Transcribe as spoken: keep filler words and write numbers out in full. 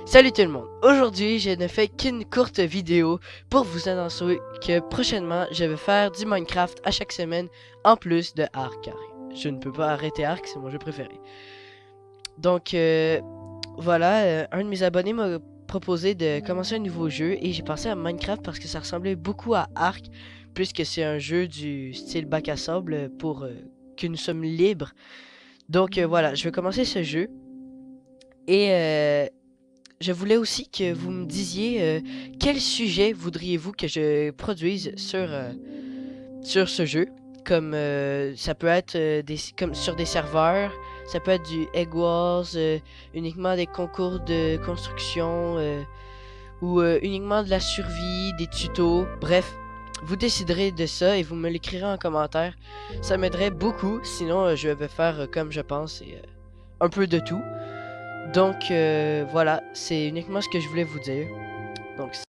Salut tout le monde, aujourd'hui je ne fais qu'une courte vidéo pour vous annoncer que prochainement je vais faire du Minecraft à chaque semaine en plus de Ark. Je ne peux pas arrêter Ark, c'est mon jeu préféré. Donc euh, voilà, euh, un de mes abonnés m'a proposé de commencer un nouveau jeu et j'ai pensé à Minecraft parce que ça ressemblait beaucoup à Ark puisque c'est un jeu du style bac à sable pour euh, que nous sommes libres. Donc euh, voilà, je vais commencer ce jeu et euh, je voulais aussi que vous me disiez euh, quel sujet voudriez-vous que je produise sur, euh, sur ce jeu. Comme euh, ça peut être euh, des, comme sur des serveurs, ça peut être du Egg Wars, euh, uniquement des concours de construction, euh, ou euh, uniquement de la survie, des tutos. Bref, vous déciderez de ça et vous me l'écrirez en commentaire. Ça m'aiderait beaucoup, sinon euh, je vais faire euh, comme je pense et euh, un peu de tout. Donc euh, voilà, c'est uniquement ce que je voulais vous dire. Donc